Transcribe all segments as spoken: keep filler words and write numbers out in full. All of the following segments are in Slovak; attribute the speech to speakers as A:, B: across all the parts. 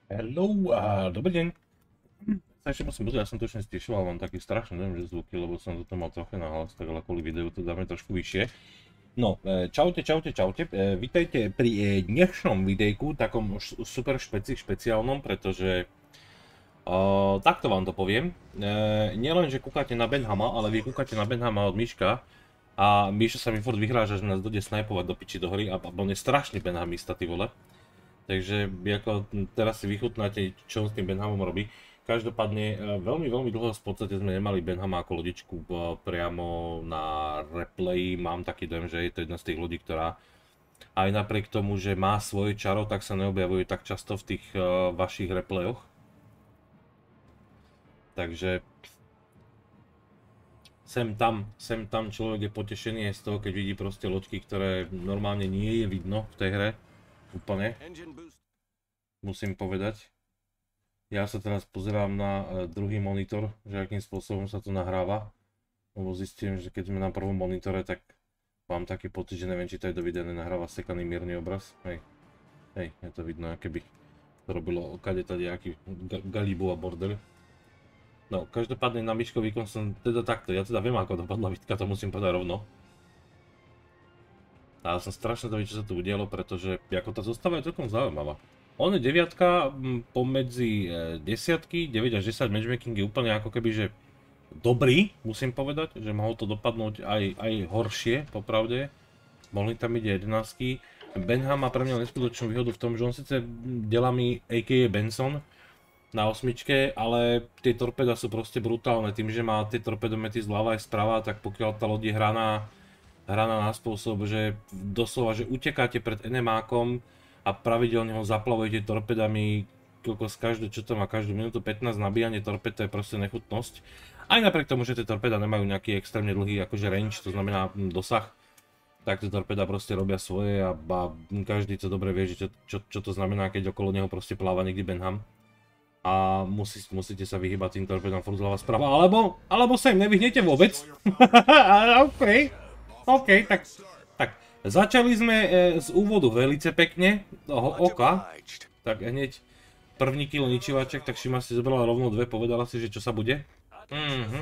A: Hello a dobrý deň. Sa ešte musím pozrieť, ja som to ešte stiešoval, mám taký strašný neviem, že zvuky, lebo som to mal trochu nahlas, tak ale kvôli videu to dáme trošku vyššie. No, čaute, čaute, čaute, vítajte pri dnešnom videjku, takom super špeci, špeciálnom, pretože uh, takto vám to poviem. Uh, nielen, že kúkate na Benhama, ale vy kúkate na Benhama od Miška a Mišo sa mi furt vyhráža, že nás dojde snajpovať do piči do hory a on je strašný Benhamista, ty vole. Takže ako teraz si vychutnáte, čo on s tým Benhamom robí. Každopádne veľmi, veľmi dlho v podstate sme nemali Benhama ako lodičku priamo na replay. Mám taký dojem, že je to jedna z tých ľudí, ktorá aj napriek tomu, že má svoje čaro, tak sa neobjavuje tak často v tých uh, vašich replayoch. Takže sem tam, sem tam človek je potešený z toho, keď vidí proste loďky, ktoré normálne nie je vidno v tej hre. Úplne. Musím povedať. Ja sa teraz pozerám na druhý monitor, že akým spôsobom sa to nahráva. Lebo zistím, že keď sme na prvom monitore, tak mám taký pocit, že neviem, či to aj do videa nenahráva sekaný mierny obraz. Hej, hej, je to vidno, keby to robilo okadeta nejaký galibu a bordel. No, každopádne na Miško výkon som teda takto, ja teda viem, ako dopadla bitka, to musím povedať rovno. A som strašne zvedavý, čo sa tu udialo, pretože ako tá zostava je celkom zaujímavá. On je deviatka pomedzi desiatky, deväť až desať matchmaking je úplne ako keby, že dobrý, musím povedať, že mohol to dopadnúť aj, aj horšie, popravde. Mohli tam byť aj jedenáctky. Benham má pre mňa neskutočnú výhodu v tom, že on síce delá mi á ká á Benson na osmičke, ale tie torpeda sú proste brutálne. Tým, že má tie torpedomety zľava aj sprava, tak pokiaľ tá loď je hraná, hraná na spôsob, že doslova, že utekáte pred enemákom a pravidelne ho zaplavujete torpedami, koľko z každú, čo to má, každú minútu pätnásť nabíjanie torped, to je proste nechutnosť. Aj napriek tomu, že tie torpeda nemajú nejaký extrémne dlhý akože range, to znamená dosah, tak tie torpeda proste robia svoje a, a každý to dobre vie, že čo, čo, čo to znamená, keď okolo neho proste pláva niekde Benham. A musí, musíte sa vyhybať tým torpedám furt zľava sprava, alebo, alebo sa im nevyhnete vôbec. OK, OK, tak, tak. Začali sme e, z úvodu velice pekne, toho oka, tak hneď první kilo ničivaček, tak Šima si zobrala rovno dve, povedala si, že čo sa bude. Mhm.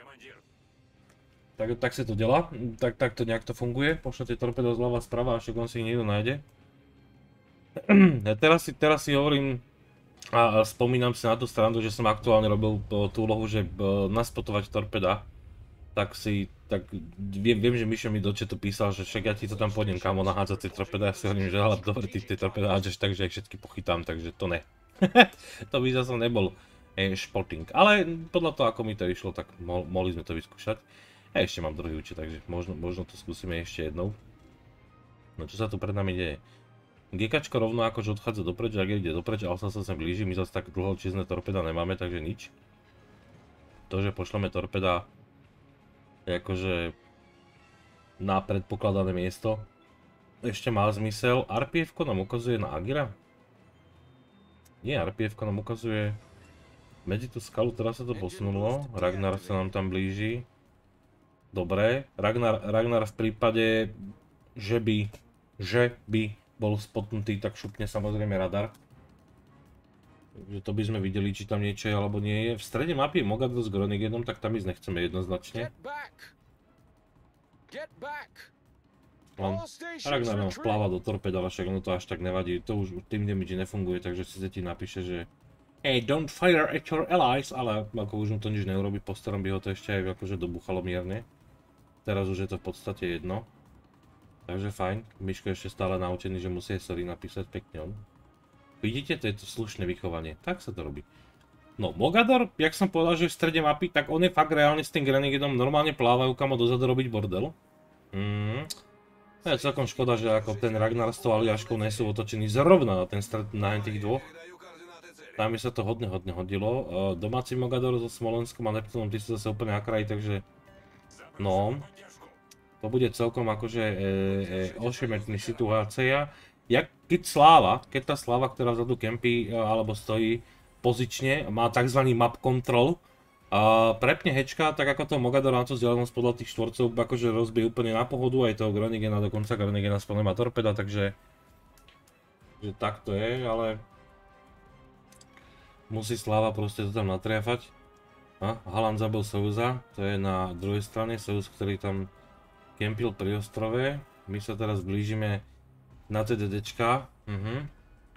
A: Tak, tak sa to delá, tak, tak to nejak to funguje, pošlete torpedo zľava sprava, až on si ich niekto nájde. Teraz si, teraz si hovorím a spomínam si na tú stranu, že som aktuálne robil tú úlohu, že naspotovať torpeda. Tak si, tak viem, viem, že Mišo mi do chatu písal, že však ja ti to tam pôjdem kamo nahádzať tie torpeda, ja si hovorím, že ale dobre, ty tie torpeda hádžeš tak, že ich všetky pochytám, takže to ne. To by zase nebol e, športing, ale podľa toho, ako mi to išlo, tak mo mohli sme to vyskúšať. Ja ešte mám druhý účet, takže možno, možno to skúsime ešte jednou. No čo sa tu pred nami deje? GKčko rovno akože odchádza dopreč, ak ide dopreč, ale sa sa blíži, my zase tak dlho čizné torpeda nemáme, takže nič. To, že pošleme torpeda akože na predpokladané miesto ešte má zmysel. er pé ef-ko nám ukazuje na Agira? Nie, er pé ef-ko nám ukazuje medzi tú skalu, teraz sa to posunulo, Ragnar sa nám tam blíži. Dobre, Ragnar, Ragnar v prípade, že by, že by bol spotnutý, tak šupne samozrejme radar. Takže to by sme videli, či tam niečo je alebo nie je. V strede mapy je Mogador s Groningenom, tak tam ísť nechceme jednoznačne. Len Ragnar nám vpláva do torpeda, však ono to až tak nevadí. To už tým damage nefunguje, takže si ti napíše, že hey, don't fire at your allies, ale ako už mu to nič neurobi, po starom by ho to ešte aj akože dobuchalo mierne. Teraz už je to v podstate jedno. Takže fajn, Miško ešte stále naučený, že musí sorry napísať pekne on. Vidíte, to je to slušné vychovanie, tak sa to robí. No, Mogador, jak som povedal, že v strede mapy, tak on je fakt reálne s tým Grenigedom normálne plávajú kamo dozadu robiť bordel. Mm. Je celkom škoda, že ako ten Ragnar s tou Aliaškou nie sú otočení zrovna na ten stred na tých dvoch. Tam by sa to hodne, hodne hodilo. Domáci Mogador so Smolenskom a Neptunom, ty sú zase úplne na kraji, takže... No... To bude celkom akože e, e, ošemetný situácia. Jak, keď sláva, keď tá sláva, ktorá vzadu kempí alebo stojí pozične, má tzv. Map control, a prepne hečka, tak ako to Mogador na to vzdialenosť podľa tých štvorcov akože rozbije úplne na pohodu, aj toho Groningena, dokonca Groningena spolu má torpeda, takže že tak to je, ale Musí Sláva proste to tam natriafať. A Haaland zabil Seuza, to je na druhej strane Seuz, ktorý tam kempil pri ostrove. My sa teraz blížime na té dé déčka. Mhm.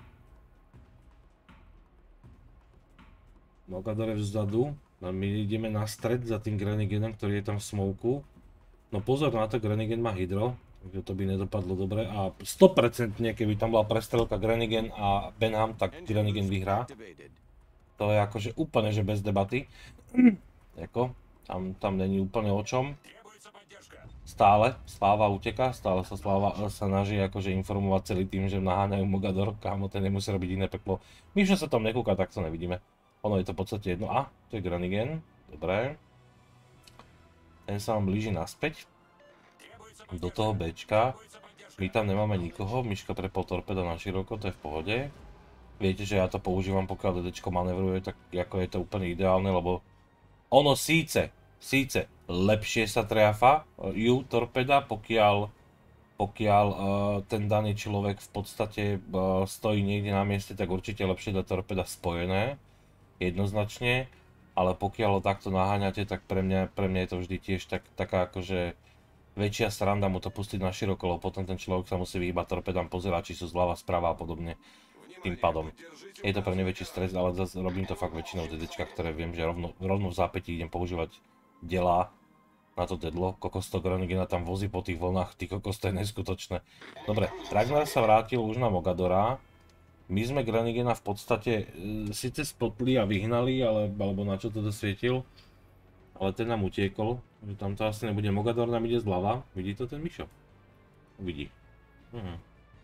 A: Mogador je vzadu. A my ideme na stred za tým Groningenom, ktorý je tam v smoku. No pozor na to, Groningen má hydro, takže to by nedopadlo dobre a sto percent keby tam bola prestrelka Groningen a Benham, tak Groningen vyhrá. To je akože úplne, že bez debaty. Jako, tam, tam není úplne o čom. Stále Sláva uteká, stále sa Sláva sa snaží akože informovať celý tým, že naháňajú Mogador, kámo, ten nemusí robiť iné peklo. My že sa tam nekúka, tak to nevidíme. Ono je to v podstate jedno. A, to je Groningen, dobré. Ten sa vám blíži naspäť do toho Bčka. My tam nemáme nikoho, myška prepol torpeda na široko, to je v pohode. Viete, že ja to používam, pokiaľ DDčko manevruje, tak ako je to úplne ideálne, lebo ono síce, síce lepšie sa triafa ju torpeda, pokiaľ, pokiaľ uh, ten daný človek v podstate uh, stojí niekde na mieste, tak určite lepšie dá torpeda spojené, jednoznačne. Ale pokiaľ ho takto naháňate, tak pre mňa, pre mňa je to vždy tiež tak, taká akože väčšia sranda mu to pustiť na široko, lebo potom ten človek sa musí vyhýbať torpedám, pozerať, či sú zľava, správa a podobne. Tým pádom. Je to pre mňa väčší stres, ale zase robím to fakt väčšinou v DDčkách, ktoré viem, že rovno, rovno v zápätí idem používať delá na to dedlo. Kokos to Groningena tam vozí po tých vlnách, ty kokos, to je neskutočné. Dobre, Ragnar sa vrátil už na Mogadora. My sme Groningena v podstate e, síce spotli a vyhnali, ale, alebo na čo to dosvietil, ale ten nám utiekol, že tam to asi nebude. Mogador nám ide zľava, vidí to ten Mišo? Vidí. Mhm.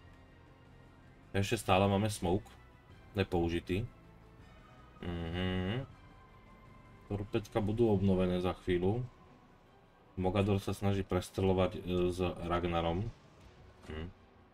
A: Ešte stále máme smoke, nepoužitý. Mhm. Torpedka budú obnovené za chvíľu. Mogador sa snaží prestreľovať e, s Ragnarom. Mhm.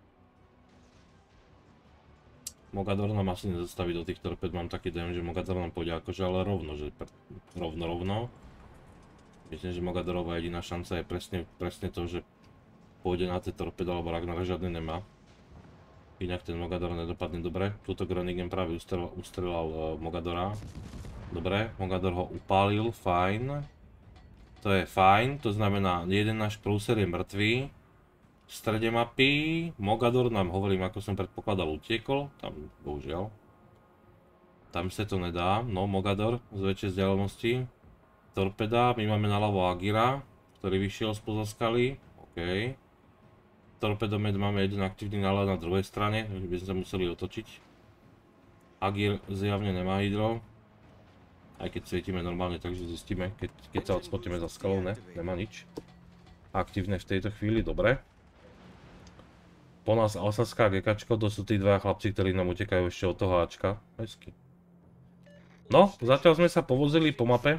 A: Mogador nám asi nezastaví do tých torped, mám taký dojem, že Mogador nám pôjde akože ale rovno, že rovno rovno. Myslím, že Mogadorová jediná šanca je presne, presne to, že pôjde na tie torpedy, alebo Ragnar žiadne nemá. Inak ten Mogador nedopadne dobre. Tuto Groningen práve ustrelal, ustrelal uh, Mogadora. Dobre, Mogador ho upálil, fajn. To je fajn, to znamená, jeden náš prúser je mŕtvý. V strede mapy, Mogador nám, hovorím, ako som predpokladal, utiekol, tam bohužiaľ. Tam sa to nedá, no Mogador z väčšej vzdialenosti. Torpeda, my máme naľavo Agira, ktorý vyšiel spoza skaly, OK. Torpedomet máme jeden aktívny náľad na druhej strane, takže by sme sa museli otočiť. Agir zjavne nemá hydro. Aj keď svietime normálne, takže zistíme, keď, keď sa odspotíme za skalou, ne, nemá nič. Aktívne v tejto chvíli, dobre. Po nás Alsaská gekačko, to sú tí dva chlapci, ktorí nám utekajú ešte od toho Ačka. Hezky. No, zatiaľ sme sa povozili po mape.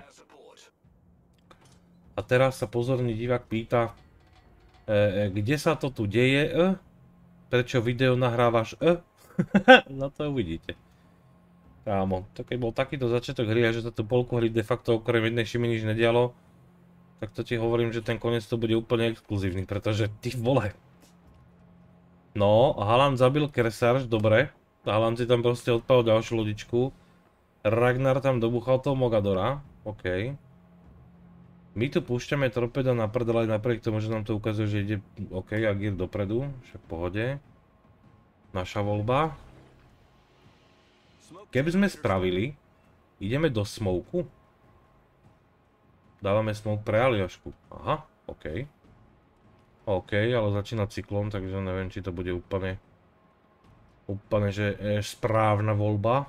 A: A teraz sa pozorný divák pýta, e, kde sa to tu deje, e? Prečo video nahrávaš, e? No to uvidíte. Kámo, to keď bol takýto začiatok hry a že sa tu polku hry de facto okrem jednej šimy nič nedialo, tak to ti hovorím, že ten koniec to bude úplne exkluzívny, pretože ty vole. No, Haaland zabil Kersarž, dobre. Haaland si tam proste odpal ďalšiu lodičku. Ragnar tam dobuchal toho Mogadora, OK. My tu púšťame torpeda na prdel aj napriek tomu, že nám to ukazuje, že ide OK, Agir dopredu, však v pohode. Naša voľba. Keby sme spravili, ideme do smoku. Dávame smoke pre Aliašku. Aha, OK. OK, ale začína cyklon, takže neviem, či to bude úplne úplne, že je správna voľba.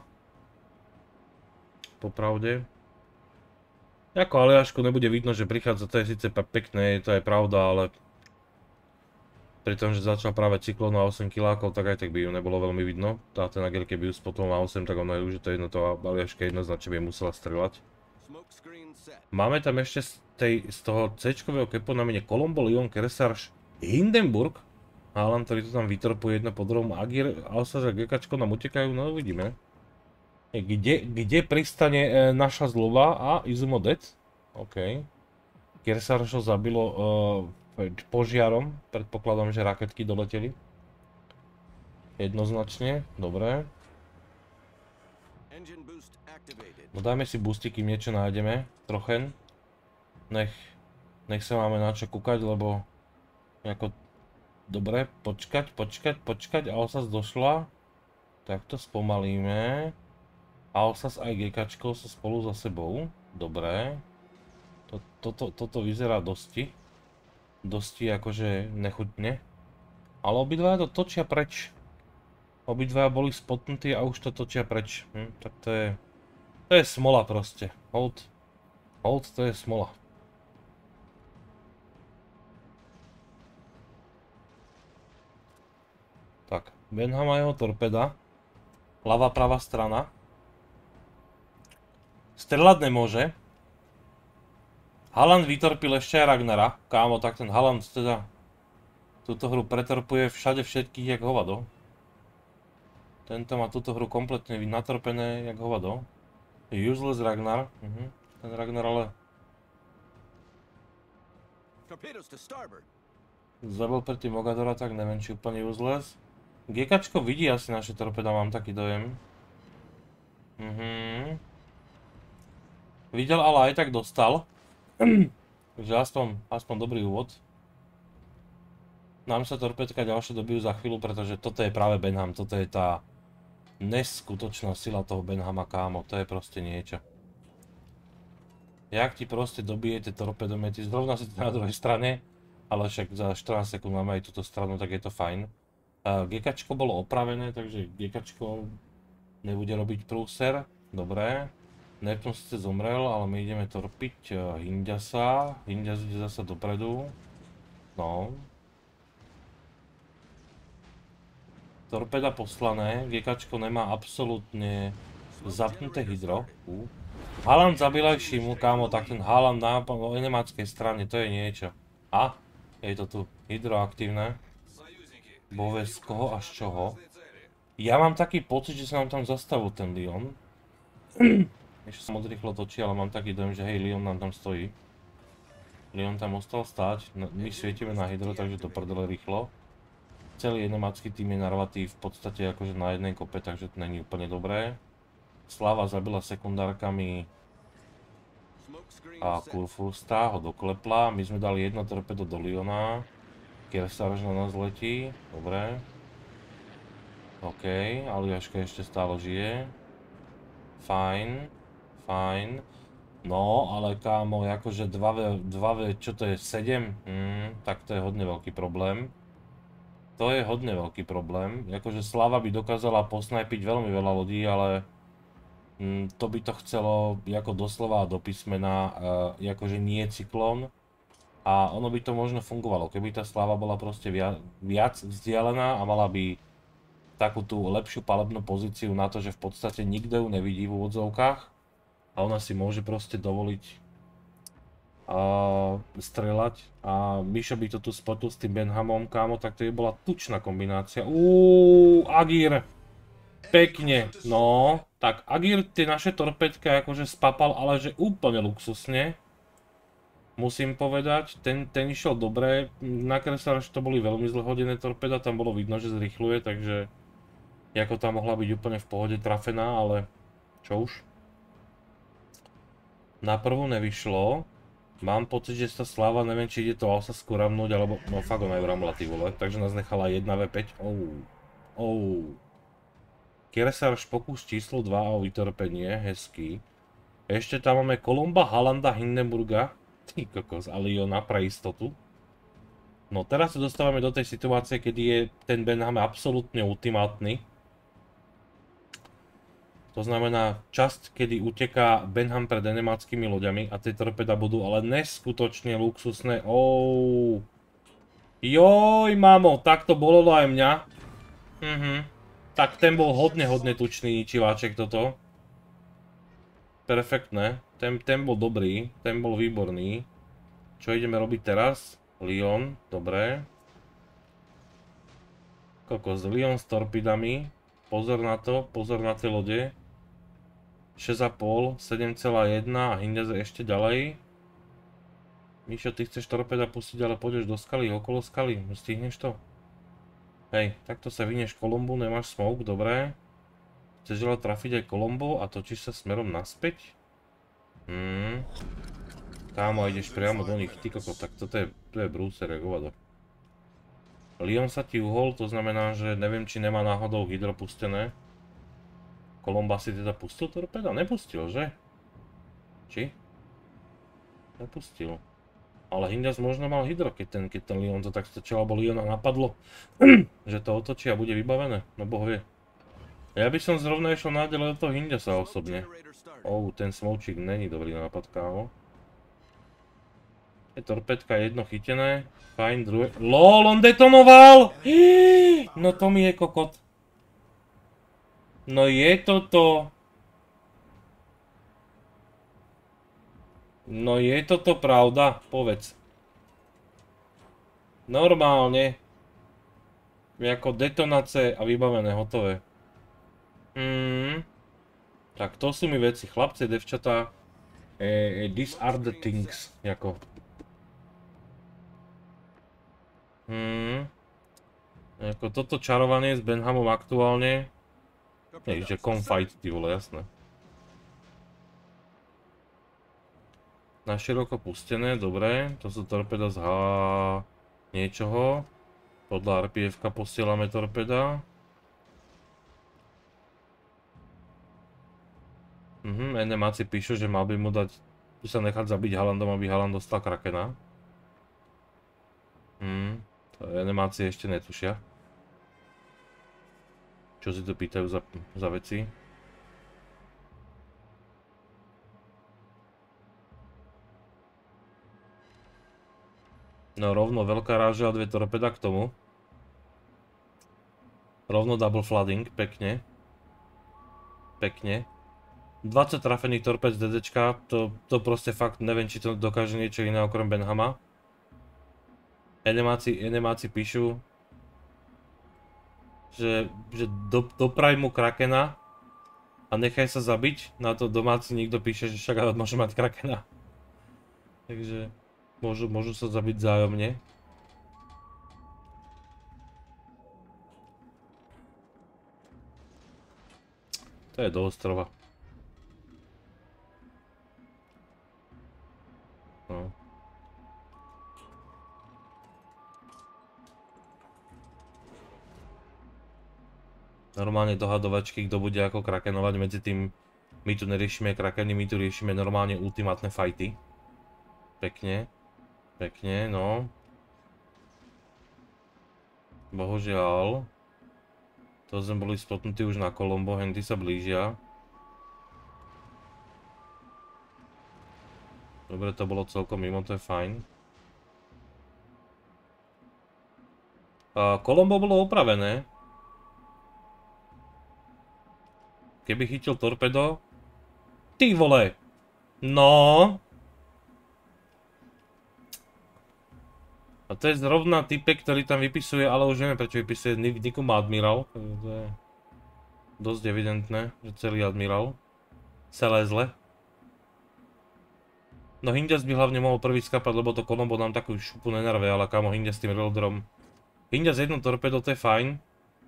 A: Popravde. Ako Aliašku nebude vidno, že prichádza, to je síce pekné, to je pravda, ale pri tom, že začal práve cyklon na osem kilákov, tak aj tak by ju nebolo veľmi vidno. Tá ten Agir, keby ju spotol na osem, tak ona je už to jedno, to Aliaška jednoznačne by musela strieľať. Máme tam ešte z, tej, z toho C-čkového kepu na mene Colombo, Lyon, Kersarž, Hindenburg. Haaland, ktorý to tam vytorpuje jedno po druhom. Agir, Alsaž a Gekačko nám utekajú, no uvidíme. Kde, kde pristane e, naša zlova a Izumo Dead? OK. Kersarž ho zabilo e, požiarom, predpokladám, že raketky doleteli. Jednoznačne, dobré. No dajme si boosty, kým niečo nájdeme, trochen. Nech, nech sa máme na čo kúkať, lebo ako... Dobre, počkať, počkať, počkať, Alsas došla. Tak to spomalíme. Alsas aj GKčko sú spolu za sebou. Dobre. Toto, toto vyzerá dosti. Dosti akože nechutne. Ale obidvaja to točia preč. Obidvaja boli spotnutí a už to točia preč. Hm, tak to je... To je smola proste. Hold. Hold, to je smola. Tak, Benham a jeho torpeda. Ľavá, pravá strana. Strelať nemôže. Haaland vytorpil ešte aj Ragnara. Kámo, tak ten Haaland teda túto hru pretorpuje všade všetkých jak hovado. Tento má túto hru kompletne natorpené jak hovado. Useless Ragnar. Uh-huh. Ten Ragnar ale... Zabil predtým Mogadora, tak neviem, či úplne useless. GKčko vidí asi naše torpeda, mám taký dojem. Mhm. Videl, ale aj tak dostal. Takže aspoň, aspoň dobrý úvod. Nám sa torpedka ďalšie dobijú za chvíľu, pretože toto je práve Benham. Toto je tá neskutočná sila toho Benhama, kámo. To je proste niečo. Jak ti proste dobijete torpedomety, zrovna si na druhej strane, ale však za štrnásť sekúnd máme aj túto stranu, tak je to fajn. GKčko bolo opravené, takže GKčko nebude robiť prúser. Dobre. Neptun sice zomrel, ale my ideme torpiť Hindiasa. Hindias ide zase dopredu. No. Torpeda poslané. GKčko nemá absolútne zapnuté hydro. Uh. Haaland zabil aj Šimu, kámo, tak ten Haaland na nemeckej strane, to je niečo. A? Je to tu hydroaktívne. Bove z koho až čoho. Ja mám taký pocit, že sa nám tam zastavil ten Lyon. Ešte sa moc rýchlo točí, ale mám taký dojem, že hej, Lyon nám tam stojí. Lyon tam ostal stáť, my svietime na hydro, takže to prdele rýchlo. Celý nemecký tým je narvatý v podstate akože na jednej kope, takže to není úplne dobré. Slava zabila sekundárkami a Kurfürsta ho doklepla. My sme dali jedno torpedo do Lyona. Kersarž na nás letí, dobre. OK, Aljaška ešte stále žije. Fajn, fajn. No, ale kámo, akože dva vé, čo to je, sedem? Hmm, tak to je hodne veľký problém. To je hodne veľký problém. Akože Slava by dokázala posnajpiť veľmi veľa lodí, ale hm, to by to chcelo ako doslova do písmena, uh, akože nie cyklón. A ono by to možno fungovalo, keby tá Slava bola proste viac, viac vzdialená a mala by takú tú lepšiu palebnú pozíciu na to, že v podstate nikto ju nevidí v úvodzovkách a ona si môže proste dovoliť uh, strieľať a Mišo by to tu spotil s tým Benhamom, kámo, tak to by bola tučná kombinácia. Uuu, Agir! Pekne, no, tak Agir tie naše torpedka akože spapal, ale že úplne luxusne. Musím povedať, ten, ten išiel dobre, na Kersarž to boli veľmi zlehodené torpeda, tam bolo vidno, že zrýchluje, takže ako tam mohla byť úplne v pohode trafená, ale čo už. Na prvú nevyšlo, mám pocit, že sa Slava, neviem či ide to Alsasku ramnúť, alebo no fakt ona ju ramla ty vole, takže nás nechala jedna vé päť, ou, ou. Kersarž pokus číslo dva o vytorpenie, hezký. Ešte tam máme Kolumba, Haalanda, Hindenburga. Ty kokos, ale Lyona pre istotu. No teraz sa dostávame do tej situácie, kedy je ten Benham absolútne ultimátny. To znamená časť, kedy uteká Benham pred nemeckými loďami a tie torpeda budú ale neskutočne luxusné. Ouuu. Joj, mamo, tak to bolelo aj mňa. Mhm. Tak ten bol hodne, hodne tučný ničiváček toto. Perfektné. Ten, ten bol dobrý, ten bol výborný. Čo ideme robiť teraz? Lyon, dobré. Kokos, Lyon s torpidami. Pozor na to, pozor na tie lode. šesť a pol, sedem celá jedna a Hindias ešte ďalej. Mišo, ty chceš torpeda pustiť, ale pôjdeš do skaly, okolo skaly. Stihneš to? Hej, takto sa vynieš Kolumbu, nemáš smoke, dobré. Chceš ale trafiť aj Colombo a točíš sa smerom naspäť? Hmm. Kámo, ideš priamo do nich, ty koko, tak toto je, to je brúcer, jak hovado. Leon sa ti uhol, to znamená, že neviem, či nemá náhodou hydro pustené. Colomba si teda pustil torpeda? Nepustil, že? Či? Nepustil. Ale Hindias možno mal hydro, keď ten, keď ten Leon to tak stačil, alebo Leona napadlo, že to otočí a bude vybavené, no boh vie. Ja by som zrovna išiel nádele do toho Hindiasa osobne. Oh, ten smoučík není dobrý nápad, kámo. Je torpedka jedno chytené, fajn, druhé... LOL, on detonoval! No to mi je kokot. No je toto... No je toto pravda? Povedz. Normálne. Ako detonace a vybavené, hotové. Hmm. Tak to sú mi veci, chlapce, devčatá. Eh, these are the things, jako. Hmm. Jako toto čarovanie s Benhamom aktuálne. Nie, že confight, ty vole, jasné. Naširoko pustené, dobre. To sú torpeda z H... niečoho. Podľa er pé ef-ka posielame torpeda. Mhm, enemáci píšu, že mal by mu dať... Tu sa nechať zabiť Haalandom, aby Haaland dostal Krakena. Hmm. Enemáci ešte netušia. Čo si tu pýtajú za, za veci? No rovno veľká ráža a dve torpeda k tomu. Rovno double flooding, pekne. Pekne. dvadsať trafených torped z DDčka, to, to proste fakt neviem, či to dokáže niečo iné okrem Benhama. Enemáci, enemáci píšu, že, že do, dopraj mu Krakena a nechaj sa zabiť. Na to domáci niekto píše, že však ale môže mať Krakena. Takže môžu, môžu sa zabiť vzájomne. To je do ostrova. No. Normálne dohadovačky, kto bude ako krakenovať, medzi tým my tu neriešime krakeny, my tu riešime normálne ultimátne fighty. Pekne. Pekne, no. Bohužiaľ. To sme boli spotnutí už na Colombo, henty sa blížia. Dobre, to bolo celkom mimo, to je fajn. Colombo bolo opravené. Keby chytil torpedo... Ty vole! No! A to je zrovna typek, ktorý tam vypisuje, ale už neviem prečo vypisuje Nikum Admiral. To je dosť evidentné, že celý Admiral. Celé zle. No Hindias by hlavne mohol prvý skapať, lebo to Colombo nám takú šupu nenarve, ale kámo Hindias s tým reloaderom. Hindias jedno torpedo, to je fajn.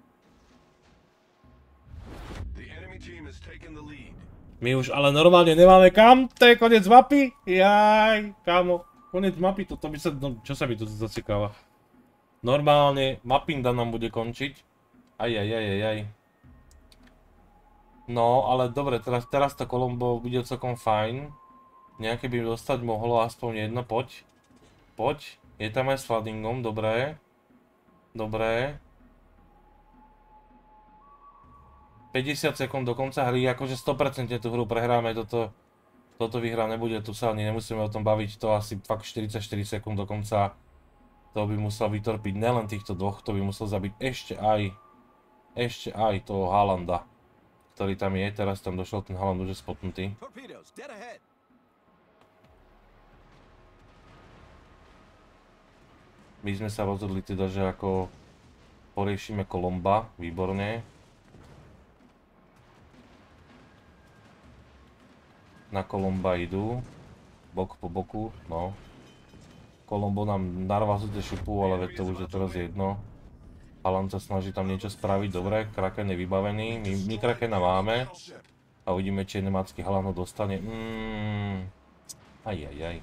A: My už ale normálne nemáme kam, to je koniec mapy. Jaj, kámo, koniec mapy, toto by sa, no, čo sa mi tu zasekáva? Normálne Mapinda nám bude končiť. Aj, aj, aj, aj, aj. No, ale dobre, teraz, teraz to Colombo bude celkom fajn. Nejaké by dostať mohlo aspoň jedno, poď. Poď, je tam aj s floodingom, dobré. Dobré. päťdesiat sekúnd do konca hry, akože sto percent tú hru prehráme, toto, toto vyhra nebude, tu sa ani nemusíme o tom baviť, to asi fakt štyridsaťštyri sekúnd do konca. To by musel vytorpiť nelen týchto dvoch, to by musel zabiť ešte aj, ešte aj toho Haalanda, ktorý tam je, teraz tam došiel ten Haaland už je spotnutý. My sme sa rozhodli teda, že ako poriešime Colomba, výborne. Na Colomba idú, bok po boku, no. Colombo nám narvazuje šupu, ale veď to už je teraz jedno. Haaland sa snaží tam niečo spraviť, dobre, Kraken je vybavený, my, my Krakena máme. A uvidíme, či nemácky Haaland ho dostane. Mm. Aj, aj, aj.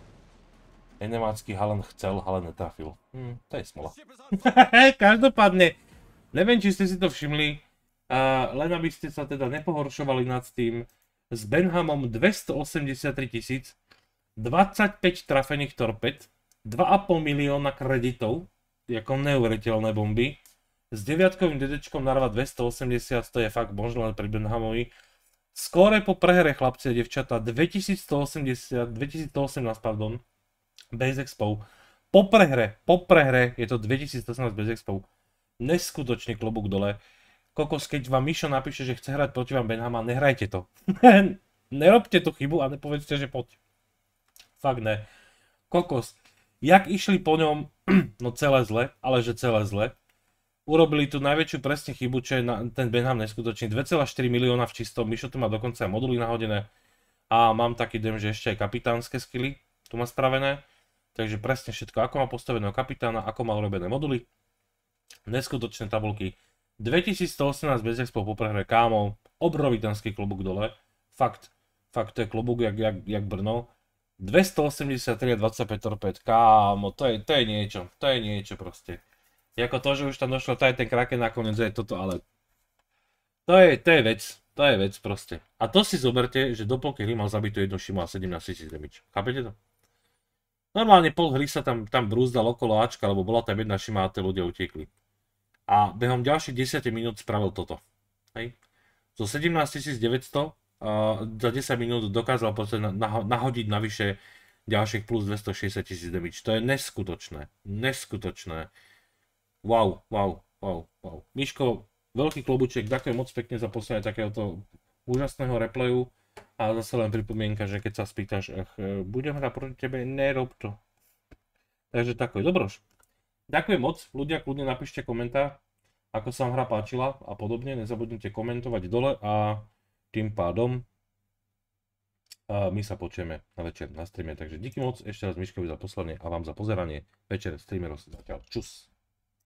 A: Nemácky Haaland chcel, ale netrafil. Mm, to je smola. Každopádne, neviem, či ste si to všimli, uh, len aby ste sa teda nepohoršovali nad tým, s Benhamom dvestoosemdesiattri tisíc, dvadsaťpäť trafených torped, dva a pol milióna kreditov, ako neuveriteľné bomby. S deviatkovým dedečkom narva dvestoosemdesiat, to je fakt možno len pri Benhamovi. Skóre po prehre, chlapci a devčatá, dvetisícstoosemdesiat, dvetisícosemnásť, pardon, bez expov. Po prehre, po prehre je to dvetisícosemnásť bez expov. Neskutočný klobúk dole. Kokos, keď vám Mišo napíše, že chce hrať proti vám Benhama, nehrajte to. Nerobte tú chybu a nepovedzte, že poď. Fakt ne. Kokos, jak išli po ňom, no celé zle, ale že celé zle. Urobili tu najväčšiu presne chybu, čo je na, ten Benham neskutočný. dva celé štyri milióna v čistom, Mišo tu má dokonca aj moduly nahodené. A mám taký dojem, že ešte aj kapitánske skilly tu má spravené. Takže presne všetko, ako má postaveného kapitána, ako má urobené moduly. Neskutočné tabulky. dvetisícstoosemnásť bez expo po prehre, kámo, obrovitanský klobúk dole. Fakt, fakt to je klobúk jak, jak, jak Brno. dvestoosemdesiattri a dvadsaťpäť torpéd, kámo, to je, to je niečo, to je niečo proste. Jako to, že už tam došlo, to je ten Kraken nakoniec, je toto, ale to je, to je vec, to je vec proste. A to si zoberte, že do polky hry mal zabitú jednu šimu a sedemnásť tisíc damage. Chápete to? Normálne pol hry sa tam, tam brúzdal okolo Ačka, lebo bola tam jedna šima a tie ľudia utiekli. A behom ďalších desať minút spravil toto. Hej. Zo sedemnásťtisícdeväťsto uh, za desať minút dokázal na, na, nahodiť navyše ďalších plus dvestošesťdesiat tisíc damage. To je neskutočné. Neskutočné. Wow, wow, wow, wow. Miško, veľký klobuček, ďakujem moc pekne za poslanie takéhoto úžasného replayu. A zase len pripomienka, že keď sa spýtaš, ach, budem hrať proti tebe, nerob to. Takže takové, dobroš. Ďakujem moc, ľudia, kľudne napíšte komentár, ako sa vám hra páčila a podobne, nezabudnite komentovať dole a tým pádom a my sa počujeme na večer na streame. Takže díky moc ešte raz Miškovi za poslanie a vám za pozeranie. Večer streamerov sa zatiaľ. Čus.